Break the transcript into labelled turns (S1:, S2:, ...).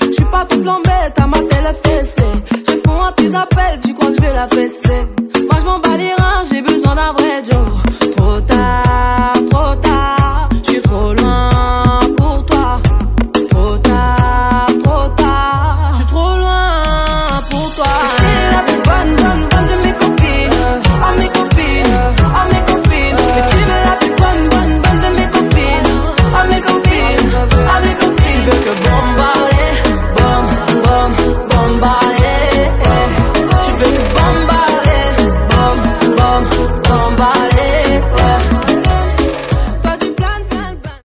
S1: J'suis pas ton plan bête, t'as ma télé fessée. J'réponds à tes appels, tu crois que j'vais la fesser. Moi j'm'en bats les reins, j'ai besoin d'un vrai Joe. Trop tard.